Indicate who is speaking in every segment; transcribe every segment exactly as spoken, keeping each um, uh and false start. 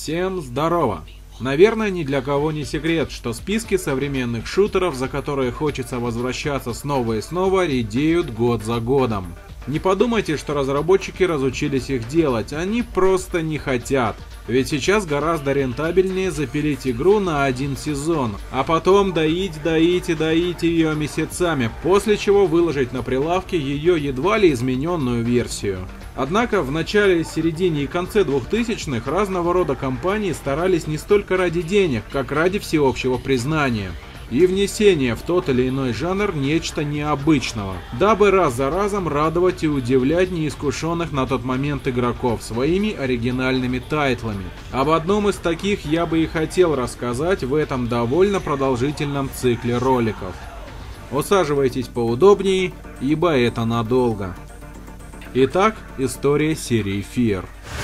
Speaker 1: Всем здорово! Наверное, ни для кого не секрет, что списки современных шутеров, за которые хочется возвращаться снова и снова, редеют год за годом. Не подумайте, что разработчики разучились их делать, они просто не хотят. Ведь сейчас гораздо рентабельнее запилить игру на один сезон, а потом доить, доить и доить ее месяцами, после чего выложить на прилавке ее едва ли измененную версию. Однако в начале, середине и конце двухтысячных разного рода компании старались не столько ради денег, как ради всеобщего признания и внесения в тот или иной жанр нечто необычного, дабы раз за разом радовать и удивлять неискушенных на тот момент игроков своими оригинальными тайтлами. Об одном из таких я бы и хотел рассказать в этом довольно продолжительном цикле роликов. Усаживайтесь поудобнее, ибо это надолго. Итак, история серии Fear.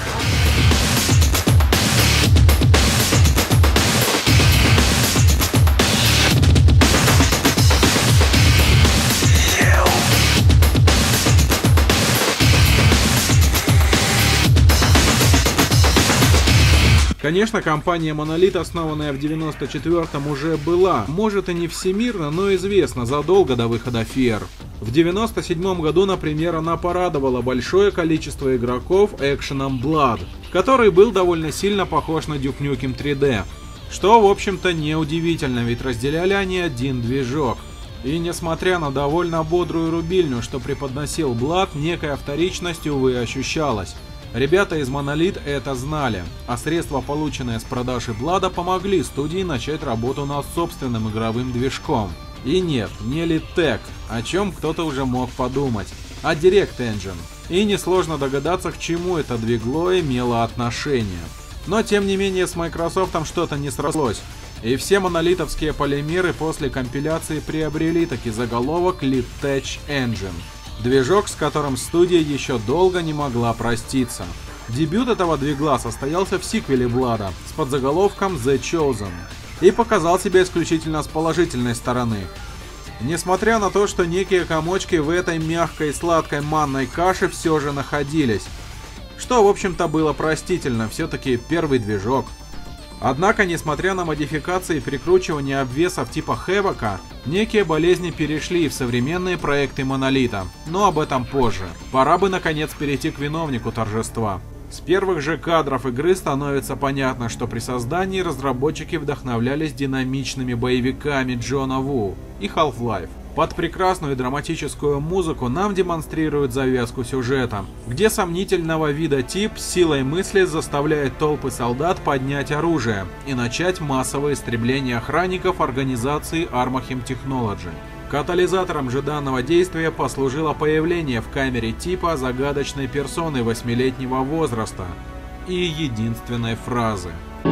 Speaker 1: Конечно, компания Monolith, основанная в девяносто четвёртом, уже была, может и не всемирно, но известна задолго до выхода Fear. В девяносто седьмом году, например, она порадовала большое количество игроков экшеном Blood, который был довольно сильно похож на Duke Nukem три дэ. Что, в общем-то, неудивительно, ведь разделяли они один движок. И несмотря на довольно бодрую рубильню, что преподносил Blood, некая вторичность, увы, ощущалась. Ребята из Monolith это знали, а средства, полученные с продажи Blood, помогли студии начать работу над собственным игровым движком. И нет, не Littek, о чем кто-то уже мог подумать, а DirectEngine. И несложно догадаться, к чему это двигло имело отношение. Но тем не менее с Microsoft что-то не срослось, и все монолитовские полимеры после компиляции приобрели таки заголовок Litech Engine. Движок, с которым студия еще долго не могла проститься. Дебют этого двигла состоялся в сиквеле Blood с подзаголовком The Chosen и показал себя исключительно с положительной стороны. Несмотря на то, что некие комочки в этой мягкой сладкой манной каше все же находились. Что, в общем-то, было простительно, все-таки первый движок. Однако, несмотря на модификации и прикручивание обвесов типа Хэвока, некие болезни перешли в современные проекты Монолита, но об этом позже. Пора бы наконец перейти к виновнику торжества. С первых же кадров игры становится понятно, что при создании разработчики вдохновлялись динамичными боевиками Джона Ву и Half-Life. Под прекрасную драматическую музыку нам демонстрируют завязку сюжета, где сомнительного вида тип силой мысли заставляет толпы солдат поднять оружие и начать массовое истребление охранников организации Armachim Technology. Катализатором же данного действия послужило появление в камере типа загадочной персоны восьмилетнего возраста и единственной фразы.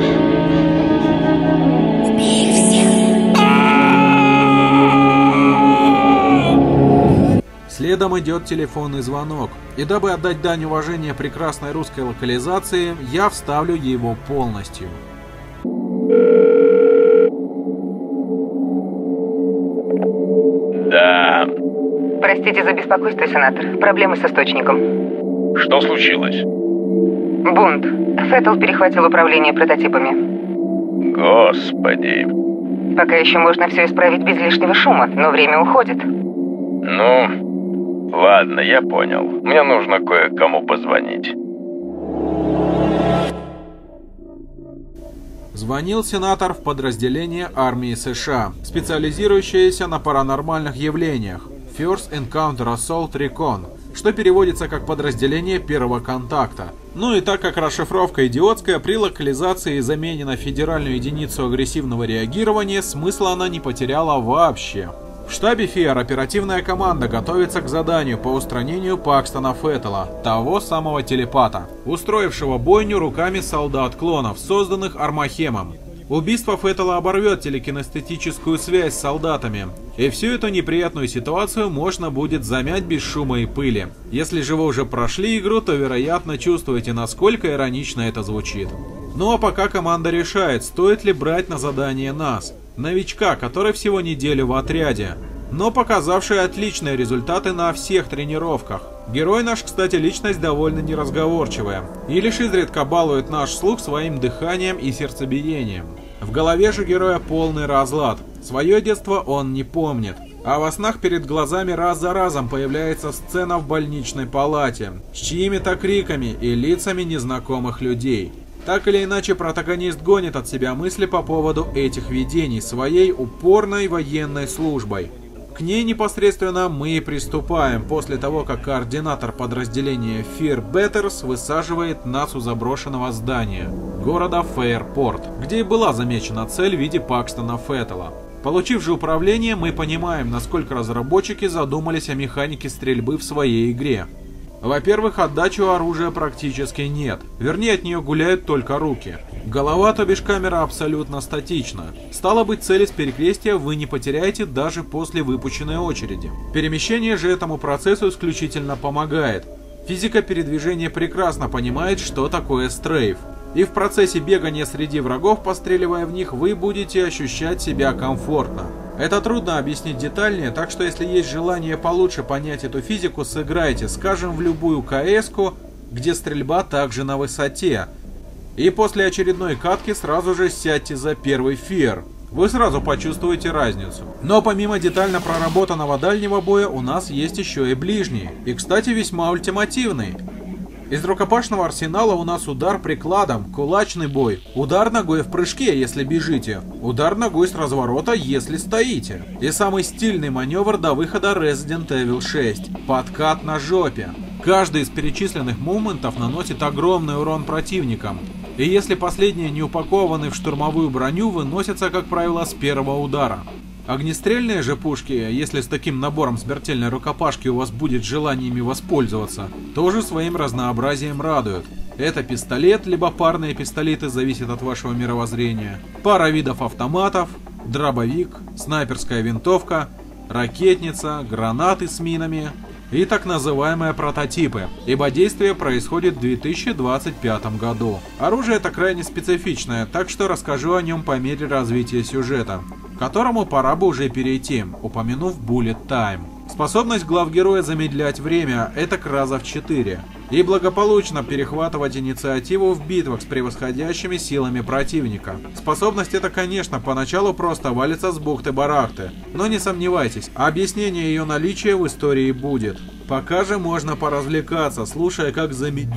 Speaker 1: Следом идет телефонный звонок, и дабы отдать дань уважения прекрасной русской локализации, я вставлю его полностью.
Speaker 2: Да.
Speaker 3: Простите за беспокойство, сенатор. Проблемы с источником.
Speaker 2: Что случилось?
Speaker 3: Бунт. Феттл перехватил управление прототипами.
Speaker 2: Господи.
Speaker 3: Пока еще можно все исправить без лишнего шума, но время уходит.
Speaker 2: Ну... Ладно, я понял. Мне нужно кое-кому позвонить.
Speaker 1: Звонил сенатор в подразделение армии США, специализирующееся на паранормальных явлениях First Encounter Assault Recon, что переводится как подразделение первого контакта. Ну и так как расшифровка идиотская, при локализации и замене на федеральную единицу агрессивного реагирования, смысла она не потеряла вообще. В штабе Fear оперативная команда готовится к заданию по устранению Пакстона Феттла, того самого телепата, устроившего бойню руками солдат-клонов, созданных Армахемом. Убийство Феттла оборвет телекинестетическую связь с солдатами, и всю эту неприятную ситуацию можно будет замять без шума и пыли. Если же вы уже прошли игру, то вероятно чувствуете, насколько иронично это звучит. Ну а пока команда решает, стоит ли брать на задание нас, новичка, который всего неделю в отряде, но показавший отличные результаты на всех тренировках. Герой наш, кстати, личность довольно неразговорчивая, и лишь изредка балует наш слух своим дыханием и сердцебиением. В голове же героя полный разлад, свое детство он не помнит, а во снах перед глазами раз за разом появляется сцена в больничной палате, с чьими-то криками и лицами незнакомых людей. Так или иначе, протагонист гонит от себя мысли по поводу этих видений своей упорной военной службой. К ней непосредственно мы и приступаем после того, как координатор подразделения Fear Batters высаживает нас у заброшенного здания города Фейрпорт, где и была замечена цель в виде Пакстона Феттела. Получив же управление, мы понимаем, насколько разработчики задумались о механике стрельбы в своей игре. Во-первых, отдачи у оружия практически нет, вернее от нее гуляют только руки. Голова, то бишь камера, абсолютно статична. Стало быть, цели с перекрестия вы не потеряете даже после выпущенной очереди. Перемещение же этому процессу исключительно помогает. Физика передвижения прекрасно понимает, что такое стрейф. И в процессе бегания среди врагов, постреливая в них, вы будете ощущать себя комфортно. Это трудно объяснить детальнее, так что если есть желание получше понять эту физику, сыграйте, скажем, в любую КС-ку, где стрельба также на высоте. И после очередной катки сразу же сядьте за первый фир. Вы сразу почувствуете разницу. Но помимо детально проработанного дальнего боя, у нас есть еще и ближний. И, кстати, весьма ультимативный. Из рукопашного арсенала у нас удар прикладом, кулачный бой, удар ногой в прыжке, если бежите, удар ногой с разворота, если стоите. И самый стильный маневр до выхода Resident Evil шесть – подкат на жопе. Каждый из перечисленных моментов наносит огромный урон противникам. И если последние не упакованы в штурмовую броню, выносятся, как правило, с первого удара. Огнестрельные же пушки, если с таким набором смертельной рукопашки у вас будет желание ими воспользоваться, тоже своим разнообразием радуют. Это пистолет, либо парные пистолеты, зависит от вашего мировоззрения, пара видов автоматов, дробовик, снайперская винтовка, ракетница, гранаты с минами и так называемые прототипы, ибо действие происходит в две тысячи двадцать пятом году. Оружие это крайне специфичное, так что расскажу о нем по мере развития сюжета, к которому пора бы уже перейти, упомянув Bullet Time. Способность главгероя замедлять время – это раза в четыре, и благополучно перехватывать инициативу в битвах с превосходящими силами противника. Способность эта, конечно, поначалу просто валится с бухты-барахты, но не сомневайтесь, объяснение ее наличия в истории будет. Пока же можно поразвлекаться, слушая, как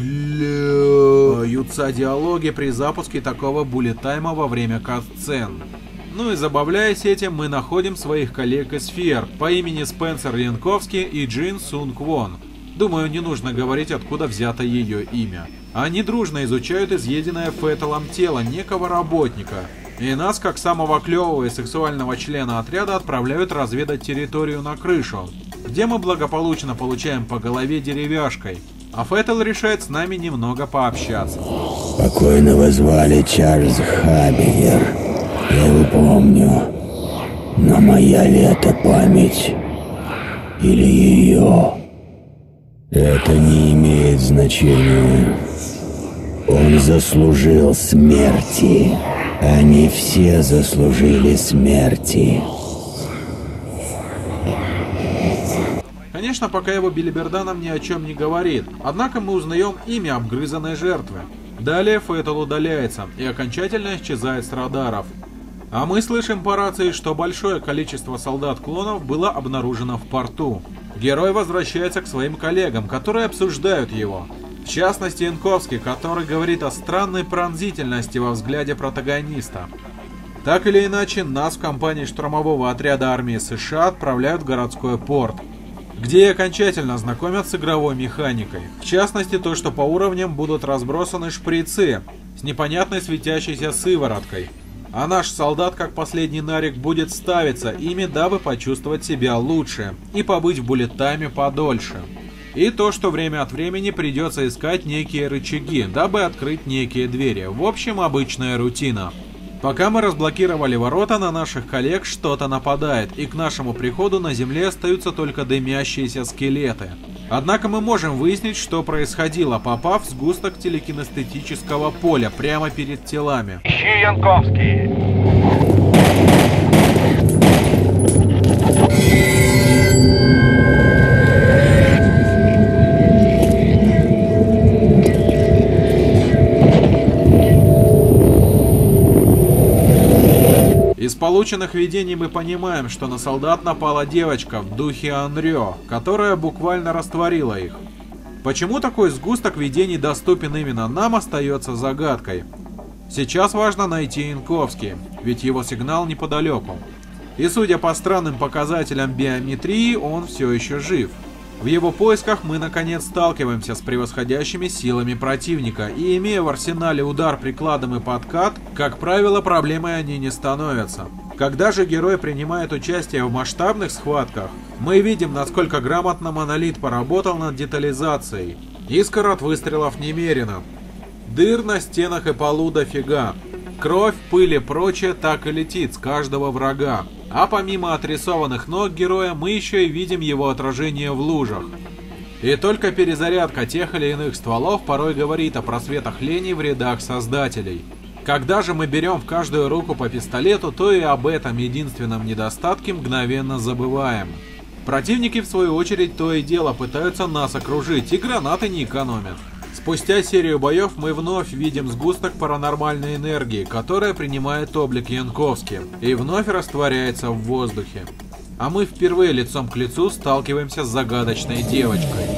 Speaker 1: замедляются диалоги при запуске такого буллет-тайма во время кат-сцен. Ну и забавляясь этим, мы находим своих коллег из Fear по имени Спенсер Янковский и Джин Сунг Вон. Думаю, не нужно говорить, откуда взято ее имя. Они дружно изучают изъеденное Феттелом тело некого работника. И нас, как самого клевого и сексуального члена отряда, отправляют разведать территорию на крышу, где мы благополучно получаем по голове деревяшкой. А Феттел решает с нами немного пообщаться.
Speaker 4: Покойного звали Чарльз Хабиер. Я его помню, но моя ли это память или ее? Это не имеет значения. Он заслужил смерти. Они все заслужили смерти.
Speaker 1: Конечно, пока его билиберда нам ни о чем не говорит, однако мы узнаем имя обгрызанной жертвы. Далее Феттел удаляется и окончательно исчезает с радаров. А мы слышим по рации, что большое количество солдат-клонов было обнаружено в порту. Герой возвращается к своим коллегам, которые обсуждают его. В частности, Янковский, который говорит о странной пронзительности во взгляде протагониста. Так или иначе, нас в компании штурмового отряда армии США отправляют в городской порт, где и окончательно знакомят с игровой механикой. В частности, то, что по уровням будут разбросаны шприцы с непонятной светящейся сывороткой. А наш солдат, как последний нарик, будет ставиться ими, дабы почувствовать себя лучше и побыть в буллет-тайме подольше. И то, что время от времени придется искать некие рычаги, дабы открыть некие двери. В общем, обычная рутина. Пока мы разблокировали ворота, на наших коллег что-то нападает, и к нашему приходу на земле остаются только дымящиеся скелеты. Однако мы можем выяснить, что происходило, попав в сгусток телекинестетического поля прямо перед телами.
Speaker 2: Ищи Янковский.
Speaker 1: Из полученных видений мы понимаем, что на солдат напала девочка в духе Анрё, которая буквально растворила их. Почему такой сгусток видений доступен именно нам, остается загадкой. Сейчас важно найти Янковский, ведь его сигнал неподалеку. И судя по странным показателям биометрии, он все еще жив. В его поисках мы наконец сталкиваемся с превосходящими силами противника, и имея в арсенале удар прикладом и подкат, как правило, проблемой они не становятся. Когда же герой принимает участие в масштабных схватках, мы видим, насколько грамотно Монолит поработал над детализацией. Искр от выстрелов немерено. Дыр на стенах и полу дофига. Кровь, пыль и прочее так и летит с каждого врага. А помимо отрисованных ног героя, мы еще и видим его отражение в лужах. И только перезарядка тех или иных стволов порой говорит о просветах лени в рядах создателей. Когда же мы берем в каждую руку по пистолету, то и об этом единственном недостатке мгновенно забываем. Противники, в свою очередь, то и дело пытаются нас окружить, и гранаты не экономят. Спустя серию боев мы вновь видим сгусток паранормальной энергии, которая принимает облик Янковски и вновь растворяется в воздухе. А мы впервые лицом к лицу сталкиваемся с загадочной девочкой.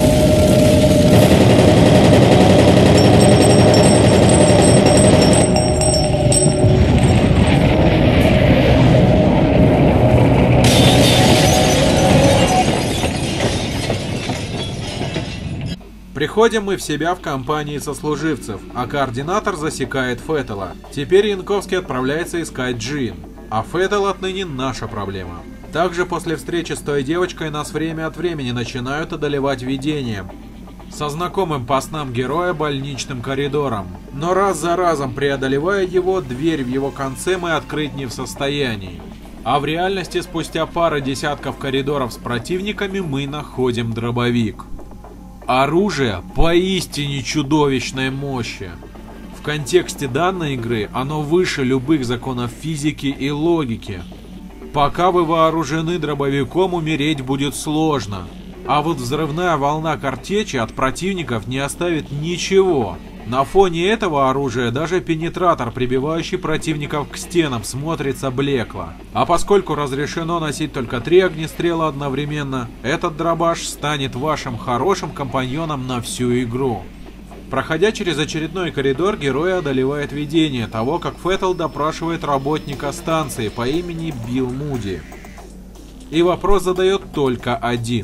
Speaker 1: Приходим мы в себя в компании сослуживцев, а координатор засекает Феттела. Теперь Янковский отправляется искать Джин, а Феттел отныне наша проблема. Также после встречи с той девочкой нас время от времени начинают одолевать видения со знакомым по снам героя больничным коридором. Но раз за разом преодолевая его, дверь в его конце мы открыть не в состоянии. А в реальности спустя пары десятков коридоров с противниками мы находим дробовик. Оружие поистине чудовищной мощи. В контексте данной игры оно выше любых законов физики и логики. Пока вы вооружены дробовиком, умереть будет сложно. А вот взрывная волна картечи от противников не оставит ничего. На фоне этого оружия даже пенетратор, прибивающий противников к стенам, смотрится блекло. А поскольку разрешено носить только три огнестрела одновременно, этот дробаш станет вашим хорошим компаньоном на всю игру. Проходя через очередной коридор, герой одолевает видение того, как Феттел допрашивает работника станции по имени Билл Муди. И вопрос задает только один.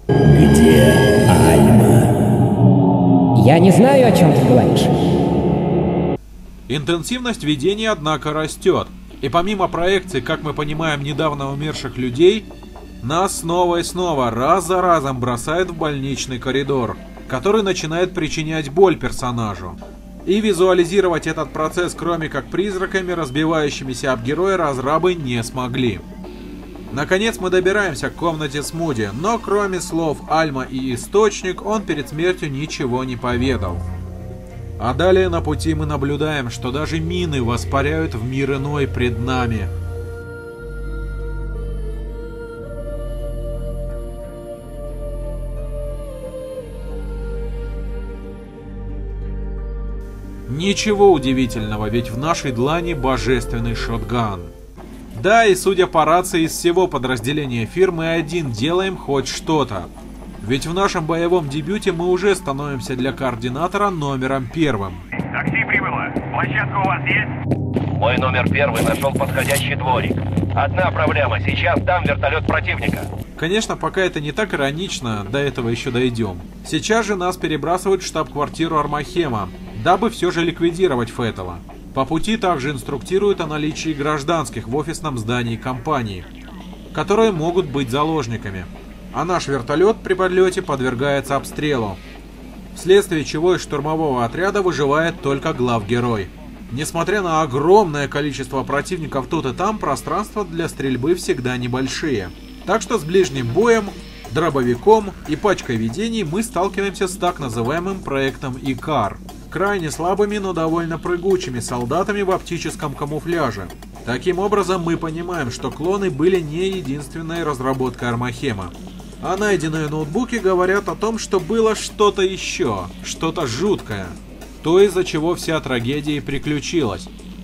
Speaker 4: Где Альма?
Speaker 5: Я не знаю, о чем ты говоришь.
Speaker 1: Интенсивность видения, однако, растет. И помимо проекций, как мы понимаем, недавно умерших людей, нас снова и снова раз за разом бросает в больничный коридор, который начинает причинять боль персонажу. И визуализировать этот процесс, кроме как призраками, разбивающимися об героя, разрабы не смогли. Наконец мы добираемся к комнате с Муди, но кроме слов «Альма» и «Источник» он перед смертью ничего не поведал. А далее на пути мы наблюдаем, что даже мины воспаряют в мир иной пред нами. Ничего удивительного, ведь в нашей длани божественный шотган. Да, и судя по рации, из всего подразделения фирмы один делаем хоть что-то. Ведь в нашем боевом дебюте мы уже становимся для координатора номером первым.
Speaker 6: Такси прибыло. Площадка у вас есть?
Speaker 7: Мой номер первый нашел подходящий дворик. Одна проблема. Сейчас там вертолет противника.
Speaker 1: Конечно, пока это не так иронично, до этого еще дойдем. Сейчас же нас перебрасывают в штаб-квартиру Армахема, дабы все же ликвидировать Феттела. По пути также инструктируют о наличии гражданских в офисном здании компании, которые могут быть заложниками. А наш вертолет при подлете подвергается обстрелу, вследствие чего из штурмового отряда выживает только главгерой. Несмотря на огромное количество противников тут и там, пространства для стрельбы всегда небольшие. Так что с ближним боем, дробовиком и пачкой видений мы сталкиваемся с так называемым проектом Икар. Крайне слабыми, но довольно прыгучими солдатами в оптическом камуфляже. Таким образом, мы понимаем, что клоны были не единственной разработкой Армахема. А найденные ноутбуки говорят о том, что было что-то еще, что-то жуткое. То, из-за чего вся трагедия и приключилась.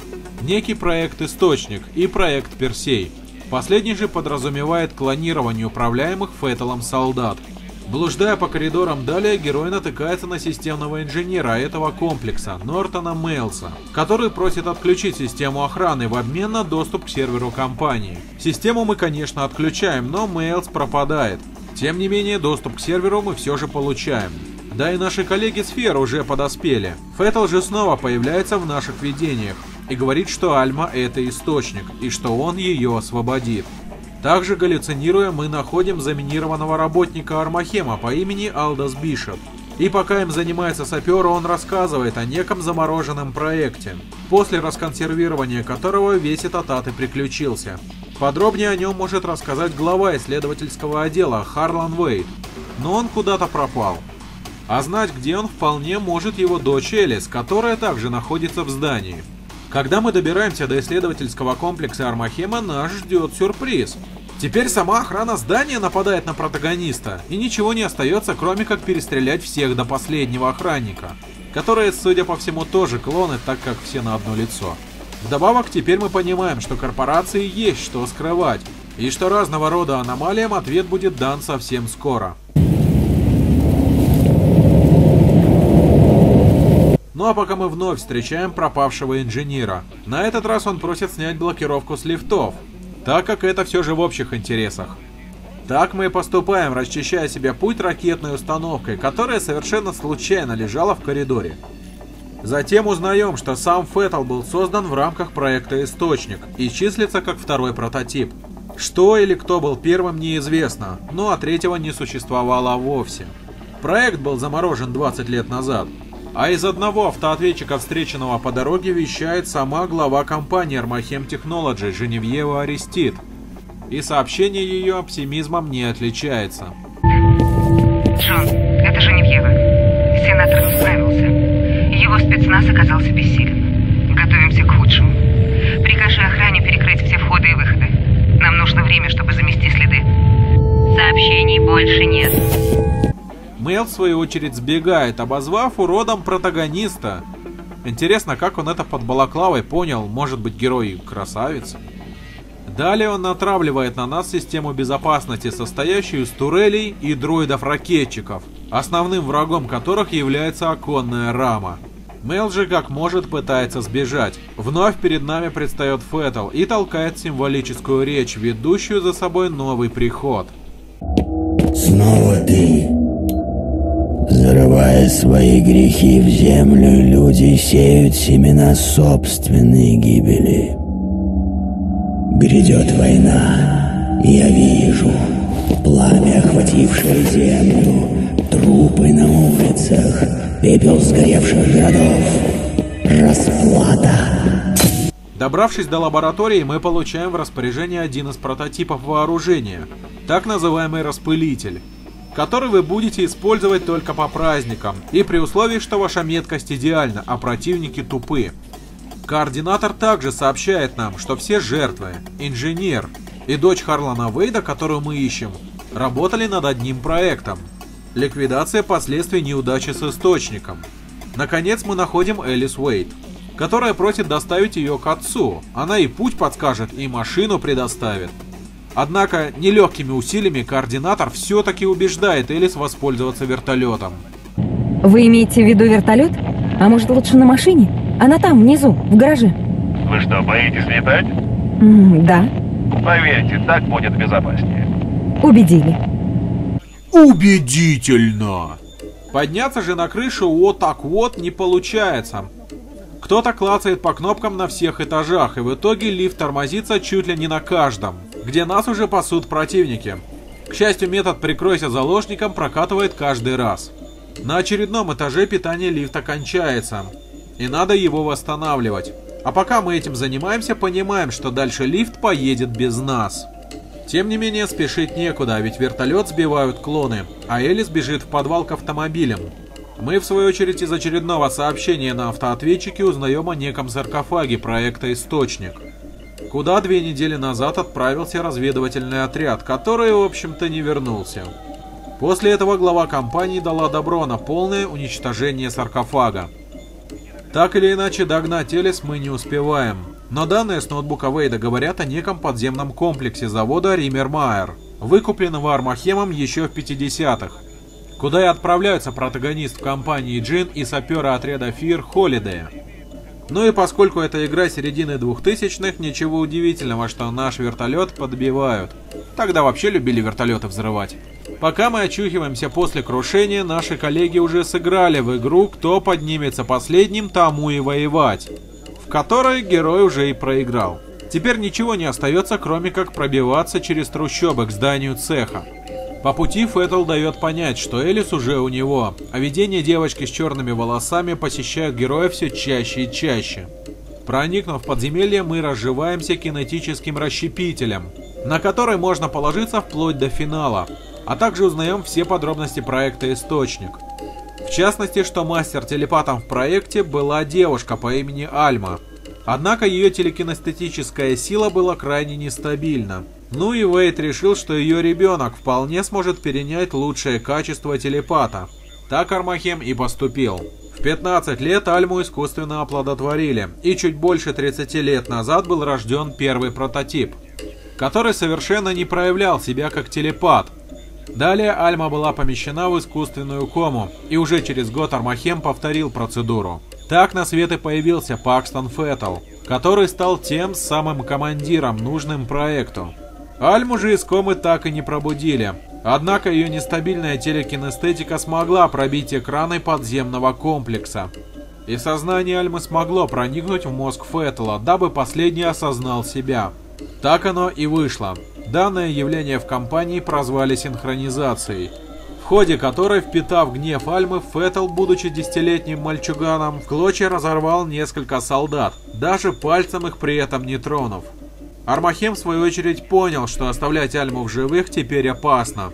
Speaker 1: некий проект Источник и проект Персей. Последний же подразумевает клонирование управляемых Феттелом солдат. Блуждая по коридорам далее, герой натыкается на системного инженера этого комплекса, Нортона Мейлса, который просит отключить систему охраны в обмен на доступ к серверу компании. Систему мы, конечно, отключаем, но Мейлс пропадает. Тем не менее, доступ к серверу мы все же получаем. Да и наши коллеги Сфер уже подоспели. Феттел же снова появляется в наших видениях и говорит, что Альма — это Источник, и что он ее освободит. Также, галлюцинируя, мы находим заминированного работника Армахема по имени Алдас Бишоп. И пока им занимается сапер, он рассказывает о неком замороженном проекте, после расконсервирования которого весь этот ад и приключился. Подробнее о нем может рассказать глава исследовательского отдела Харлан Вейд, но он куда-то пропал. А знать, где он, вполне может его дочь Элис, которая также находится в здании. Когда мы добираемся до исследовательского комплекса Армахема, нас ждет сюрприз. Теперь сама охрана здания нападает на протагониста, и ничего не остается, кроме как перестрелять всех до последнего охранника, которые, судя по всему, тоже клоны, так как все на одно лицо. Вдобавок, теперь мы понимаем, что корпорации есть что скрывать, и что разного рода аномалиям ответ будет дан совсем скоро. Ну а пока мы вновь встречаем пропавшего инженера. На этот раз он просит снять блокировку с лифтов, так как это все же в общих интересах. Так мы и поступаем, расчищая себе путь ракетной установкой, которая совершенно случайно лежала в коридоре. Затем узнаем, что сам Феттел был создан в рамках проекта Источник и числится как второй прототип. Что или кто был первым, неизвестно, ну а третьего не существовало вовсе. Проект был заморожен двадцать лет назад. А из одного автоответчика, встреченного по дороге, вещает сама глава компании Армахем Technology Женевьева Арестит. И сообщение ее оптимизмом не отличается.
Speaker 3: Джон, это Женевьева. Сенатор не справился. Его спецназ оказался бессилен. Готовимся к худшему. Прикажи охране перекрыть все входы и выходы. Нам нужно время, чтобы замести следы.
Speaker 8: Сообщений больше нет.
Speaker 1: Мейл, в свою очередь, сбегает, обозвав уродом протагониста. Интересно, как он это под балаклавой понял, может быть, герой красавец? Далее он натравливает на нас систему безопасности, состоящую из турелей и дроидов-ракетчиков, основным врагом которых является оконная рама. Мейл же как может пытается сбежать. Вновь перед нами предстает Феттел и толкает символическую речь, ведущую за собой новый приход.
Speaker 4: Снова ты. Зарывая свои грехи в землю, люди сеют семена собственной гибели. Грядет война, я вижу пламя, охватившее землю, трупы на улицах, пепел сгоревших городов, расплата.
Speaker 1: Добравшись до лаборатории, мы получаем в распоряжение один из прототипов вооружения, так называемый распылитель, который вы будете использовать только по праздникам, и при условии, что ваша меткость идеальна, а противники тупы. Координатор также сообщает нам, что все жертвы, инженер и дочь Харлана Вейда, которую мы ищем, работали над одним проектом – ликвидация последствий неудачи с Источником. Наконец мы находим Элис Уэйд, которая просит доставить ее к отцу, она и путь подскажет, и машину предоставит. Однако нелегкими усилиями координатор все-таки убеждает Элис воспользоваться вертолетом.
Speaker 9: Вы имеете в виду вертолет? А может, лучше на машине? Она там, внизу, в гараже.
Speaker 7: Вы что, боитесь летать?
Speaker 9: М, да.
Speaker 7: Поверьте, так будет безопаснее.
Speaker 9: Убедили.
Speaker 1: Убедительно! Подняться же на крышу вот так вот не получается. Кто-то клацает по кнопкам на всех этажах, и в итоге лифт тормозится чуть ли не на каждом, где нас уже пасут противники. К счастью, метод «прикройся заложником» прокатывает каждый раз. На очередном этаже питание лифта кончается, и надо его восстанавливать. А пока мы этим занимаемся, понимаем, что дальше лифт поедет без нас. Тем не менее, спешить некуда, ведь вертолет сбивают клоны, а Элис бежит в подвал к автомобилям. Мы, в свою очередь, из очередного сообщения на автоответчике узнаем о неком саркофаге проекта «Источник», куда две недели назад отправился разведывательный отряд, который, в общем-то, не вернулся. После этого глава компании дала добро на полное уничтожение саркофага. Так или иначе, догнать Элис мы не успеваем. Но данные с ноутбука Вейда говорят о неком подземном комплексе завода Риммермайер, выкупленного Армахемом еще в пятидесятых, куда и отправляются протагонист в компании Джин и саперы отряда Fear Холидея. Ну и поскольку это игра середины двухтысячных, ничего удивительного, что наш вертолет подбивают. Тогда вообще любили вертолеты взрывать. Пока мы очухиваемся после крушения, наши коллеги уже сыграли в игру «Кто поднимется последним, тому и воевать», в которой герой уже и проиграл. Теперь ничего не остается, кроме как пробиваться через трущобы к зданию цеха. По пути Феттл дает понять, что Элис уже у него, а видения девочки с черными волосами посещают героя все чаще и чаще. Проникнув в подземелье, мы разживаемся кинетическим расщепителем, на который можно положиться вплоть до финала, а также узнаем все подробности проекта «Источник». В частности, что мастер-телепатом в проекте была девушка по имени Альма. Однако ее телекинестетическая сила была крайне нестабильна. Ну и Вейд решил, что ее ребенок вполне сможет перенять лучшее качество телепата. Так Армахем и поступил. В пятнадцать лет Альму искусственно оплодотворили, и чуть больше тридцати лет назад был рожден первый прототип, который совершенно не проявлял себя как телепат. Далее Альма была помещена в искусственную кому, и уже через год Армахем повторил процедуру. Так на свет и появился Пакстон Феттл, который стал тем самым командиром, нужным проекту. Альму же из комы так и не пробудили, однако ее нестабильная телекинестетика смогла пробить экраны подземного комплекса. И сознание Альмы смогло проникнуть в мозг Феттла, дабы последний осознал себя. Так оно и вышло. Данное явление в компании прозвали синхронизацией, в ходе которой, впитав гнев Альмы, Феттл, будучи десятилетним мальчуганом, в клочья разорвал несколько солдат, даже пальцем их при этом не тронув. Армахем, в свою очередь, понял, что оставлять Альму в живых теперь опасно,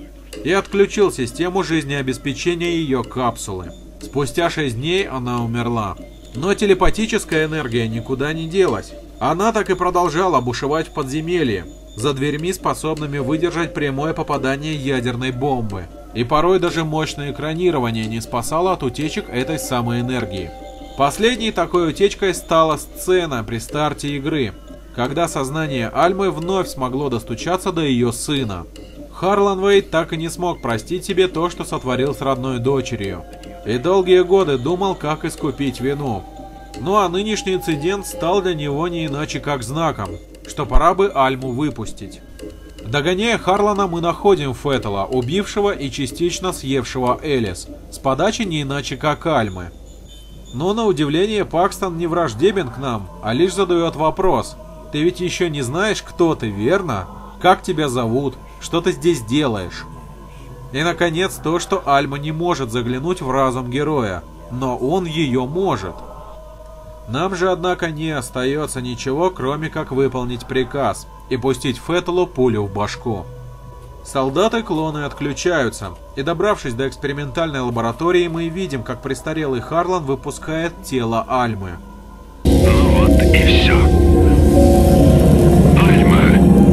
Speaker 1: и отключил систему жизнеобеспечения ее капсулы. Спустя шесть дней она умерла. Но телепатическая энергия никуда не делась. Она так и продолжала бушевать в подземелье, за дверьми, способными выдержать прямое попадание ядерной бомбы. И порой даже мощное экранирование не спасало от утечек этой самой энергии. Последней такой утечкой стала сцена при старте игры, когда сознание Альмы вновь смогло достучаться до ее сына. Харлан Вейд так и не смог простить себе то, что сотворил с родной дочерью, и долгие годы думал, как искупить вину. Ну а нынешний инцидент стал для него не иначе как знаком, что пора бы Альму выпустить. Догоняя Харлана, мы находим Феттла, убившего и частично съевшего Элис, с подачи не иначе как Альмы. Но на удивление Пакстон не враждебен к нам, а лишь задает вопрос: «Ты ведь еще не знаешь, кто ты, верно? Как тебя зовут? Что ты здесь делаешь?» И наконец то, что Альма не может заглянуть в разум героя, но он ее может. Нам же, однако, не остается ничего, кроме как выполнить приказ и пустить Феттлу пулю в башку. Солдаты-клоны отключаются, и добравшись до экспериментальной лаборатории, мы видим, как престарелый Харлан выпускает тело Альмы.
Speaker 2: Ну вот и все. Альма.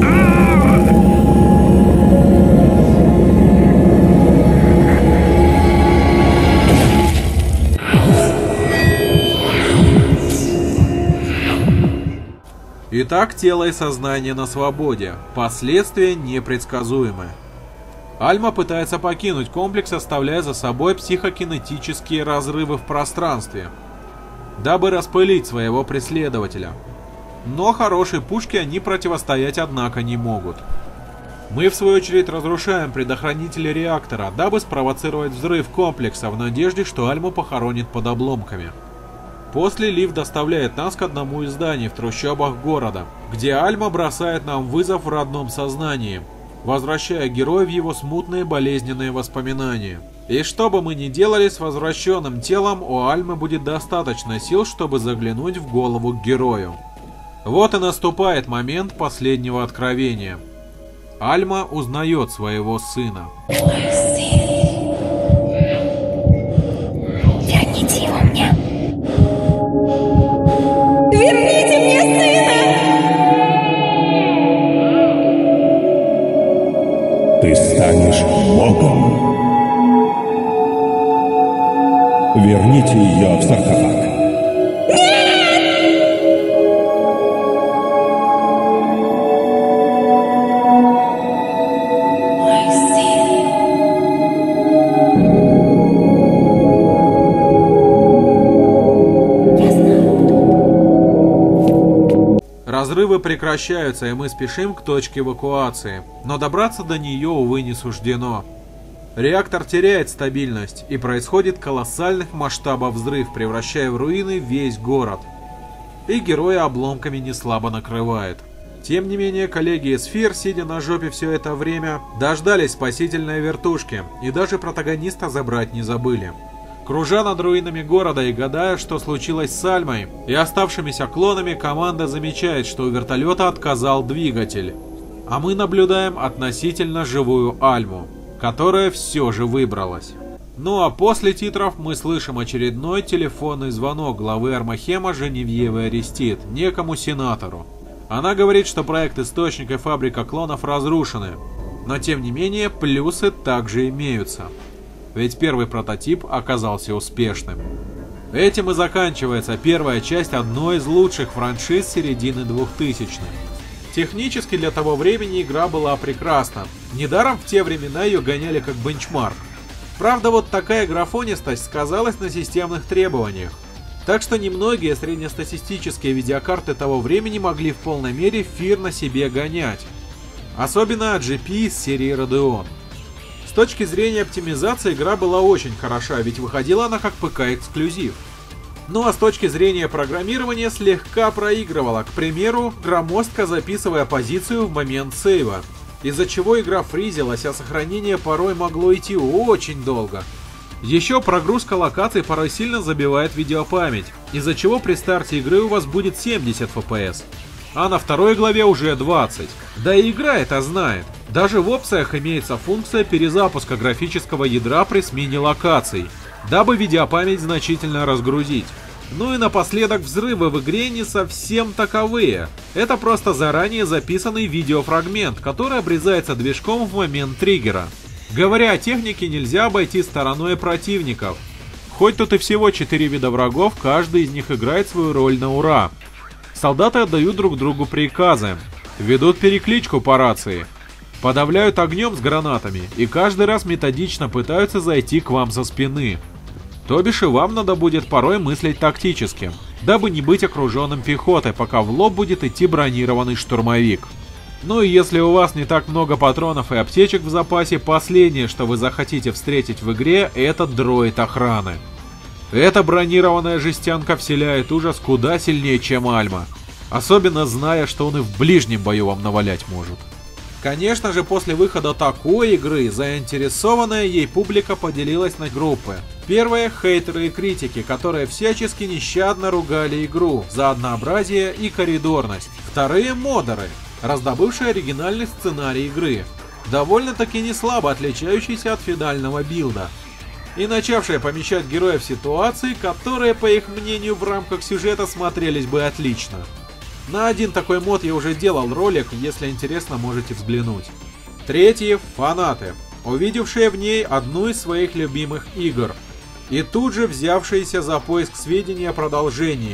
Speaker 1: Итак, тело и сознание на свободе. Последствия непредсказуемы. Альма пытается покинуть комплекс, оставляя за собой психокинетические разрывы в пространстве, дабы распылить своего преследователя. Но хорошей пушке они противостоять, однако, не могут. Мы, в свою очередь, разрушаем предохранители реактора, дабы спровоцировать взрыв комплекса в надежде, что Альму похоронит под обломками. После лифт доставляет нас к одному из зданий в трущобах города, где Альма бросает нам вызов в родном сознании, возвращая героя в его смутные болезненные воспоминания. И что бы мы ни делали с возвращенным телом, у Альмы будет достаточно сил, чтобы заглянуть в голову к герою. Вот и наступает момент последнего откровения. Альма узнает своего сына.
Speaker 9: Верните его мне. Верните мне сына!
Speaker 4: Ты станешь Богом. Верните ее в саркофаг.
Speaker 1: Разрывы прекращаются, и мы спешим к точке эвакуации, но добраться до нее, увы, не суждено. Реактор теряет стабильность, и происходит колоссальных масштабов взрыв, превращая в руины весь город. И героя обломками неслабо накрывает. Тем не менее, коллеги из Фир, сидя на жопе все это время, дождались спасительной вертушки, и даже протагониста забрать не забыли. Кружа над руинами города и гадая, что случилось с Альмой и оставшимися клонами, команда замечает, что у вертолета отказал двигатель. А мы наблюдаем относительно живую Альму, которая все же выбралась. Ну а после титров мы слышим очередной телефонный звонок главы Армахема Женевьевы Арестит, некому сенатору. Она говорит, что проект Источник и фабрика клонов разрушены, но тем не менее плюсы также имеются. Ведь первый прототип оказался успешным. Этим и заканчивается первая часть одной из лучших франшиз середины двухтысячных. Технически для того времени игра была прекрасна. Недаром в те времена ее гоняли как бенчмарк. Правда, вот такая графонистость сказалась на системных требованиях. Так что немногие среднестатистические видеокарты того времени могли в полной мере Фир на себе гонять. Особенно джи пи из серии Radeon. С точки зрения оптимизации игра была очень хороша, ведь выходила она как ПК-эксклюзив. Ну а с точки зрения программирования слегка проигрывала, к примеру, громоздко записывая позицию в момент сейва, из-за чего игра фризилась, а сохранение порой могло идти очень долго. Еще прогрузка локаций порой сильно забивает видеопамять, из-за чего при старте игры у вас будет семьдесят эф пи эс, а на второй главе уже двадцать. Да и игра это знает. Даже в опциях имеется функция перезапуска графического ядра при смене локаций, дабы видеопамять значительно разгрузить. Ну и напоследок, взрывы в игре не совсем таковые. Это просто заранее записанный видеофрагмент, который обрезается движком в момент триггера. Говоря о технике, нельзя обойти стороной противников. Хоть тут и всего четыре вида врагов, каждый из них играет свою роль на ура. Солдаты отдают друг другу приказы, ведут перекличку по рации, подавляют огнем с гранатами и каждый раз методично пытаются зайти к вам со спины. То бишь и вам надо будет порой мыслить тактически, дабы не быть окруженным пехотой, пока в лоб будет идти бронированный штурмовик. Ну и если у вас не так много патронов и аптечек в запасе, последнее, что вы захотите встретить в игре, это дроид охраны. Эта бронированная жестянка вселяет ужас куда сильнее, чем Альма, особенно зная, что он и в ближнем бою вам навалять может. Конечно же, после выхода такой игры заинтересованная ей публика поделилась на группы. Первые — хейтеры и критики, которые всячески нещадно ругали игру за однообразие и коридорность. Вторые — модеры, раздобывшие оригинальный сценарий игры, довольно-таки не слабо отличающийся от финального билда, и начавшие помещать героев в ситуации, которые, по их мнению, в рамках сюжета смотрелись бы отлично. На один такой мод я уже делал ролик, если интересно, можете взглянуть. Третьи — фанаты, увидевшие в ней одну из своих любимых игр, и тут же взявшиеся за поиск сведений о продолжении,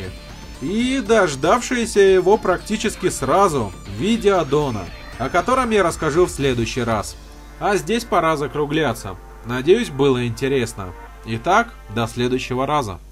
Speaker 1: и дождавшиеся его практически сразу в виде аддона, о котором я расскажу в следующий раз. А здесь пора закругляться. Надеюсь, было интересно. Итак, до следующего раза.